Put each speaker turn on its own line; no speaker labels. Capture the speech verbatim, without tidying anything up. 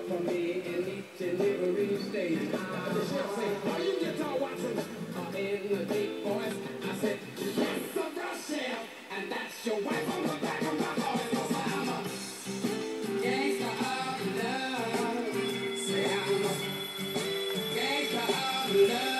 for me in each and every stage. The sheriff say, are you guitar watching? Uh, in the deep voice, I said, yes, sir, Rochelle, and that's your wife on the back of my heart. Cause I'm a gangster of love. Say I'm a gangster of love.